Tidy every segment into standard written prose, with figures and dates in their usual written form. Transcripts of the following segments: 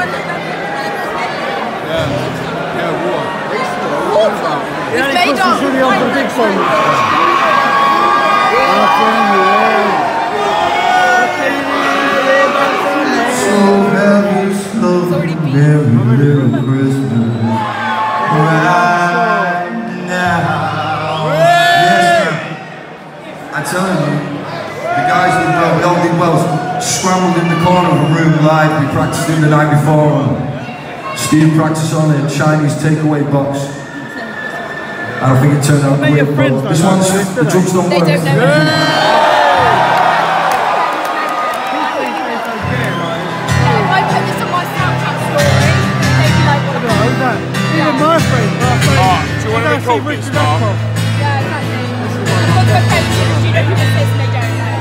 It's made up. Really on the big song. So happy, slow, merry little Christmas right now. Yes, I'm telling you, the guys did well, we all did well. Scrambled in the corner of a room live, we practiced in the night before. Steve practiced on a Chinese takeaway box. I don't think it turned out great, but this one's, the drums don't work. They don't know. Even my friend, do you want to be called Big Star? Yeah, exactly. I've got to a friend who you know who this is and they don't know.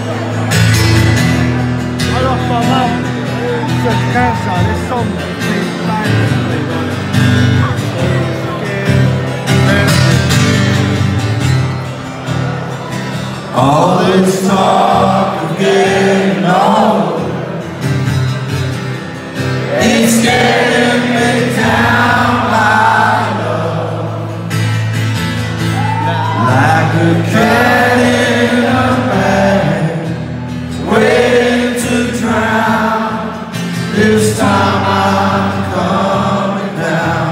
I lost my mum to cancer. This song has been playing with me. All this talk of getting old, it's getting me down my love, like a cat in a bag, waiting to drown. This time I'm coming down.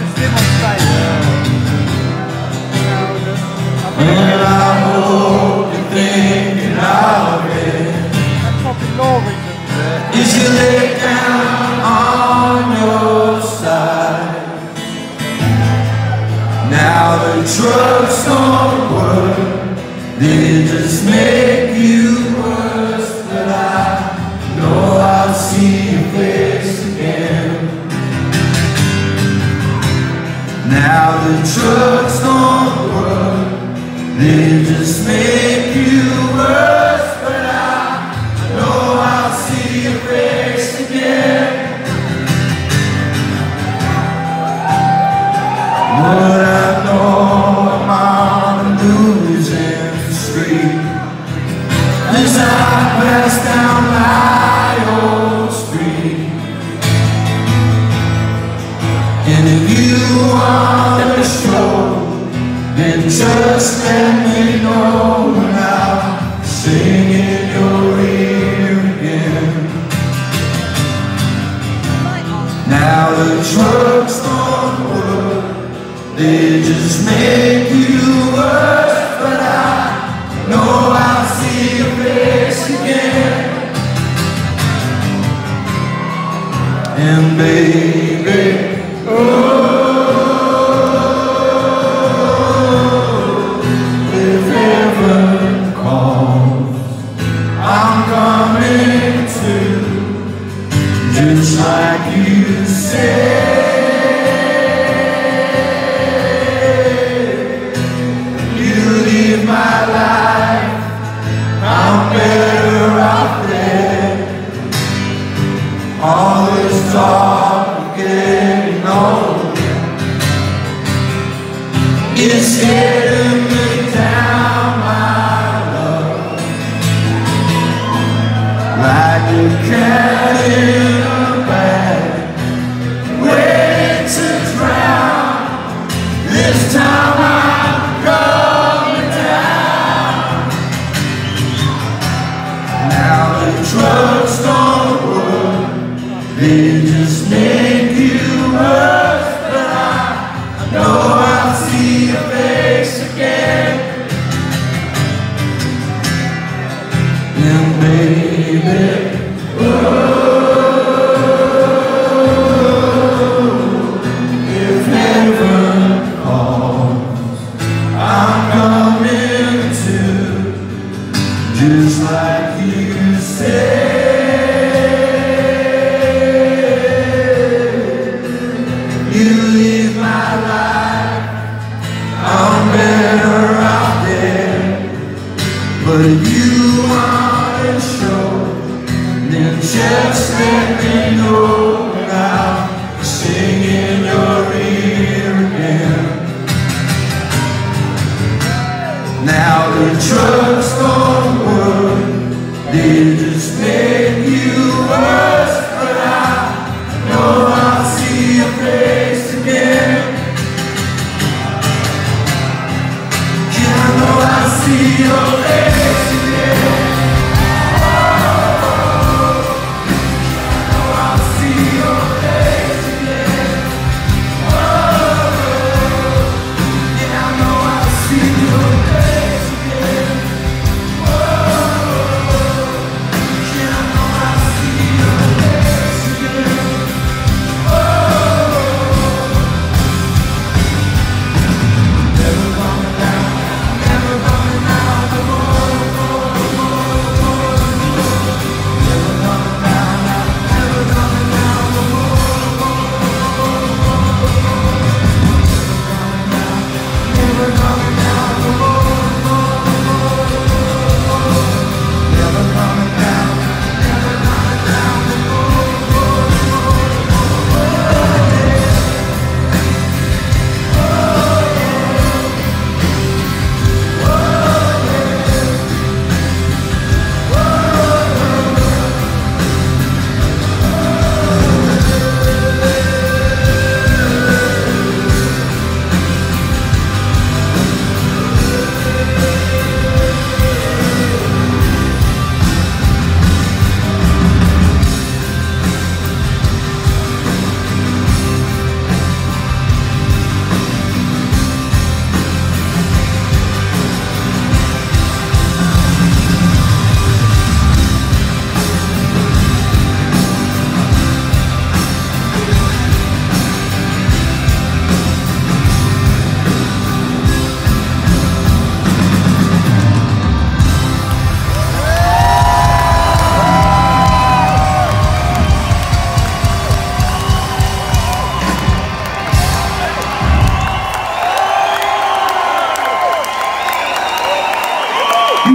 And I hope you're thinking of it. Is you lay down on your side? Now the drugs don't work, they just make you worse. But I know I'll see your face again. Now the drugs don't work, they just make you worse. But I know I'll see your face again. But I know I'm on a losing streak as I pass down my old street. And if you want to show, then just let me know, and I'll sing in your ear again. Now the drugs don't work, they just make you worse. But I know I'll see your face again. And baby, oh, if heaven calls, I'm coming to, just like you said. My life, I'm better out there. All this talk of getting old, it's getting me down, my love, like a cat in a bag, waiting to drown. This time I'm coming down. Now the drugs don't work, they just make you worse. But I know I'll see your face again. And baby, oh, if heaven calls, I'm coming to, just like you said. You leave my life, I'm better out there. But if you want to show, then just let me know, and I'll sing in your ear again. Now the drugs don't work, they just make you worse. But I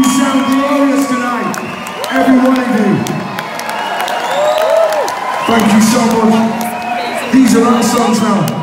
You sound glorious tonight, every one of you. Thank you so much. These are our songs now.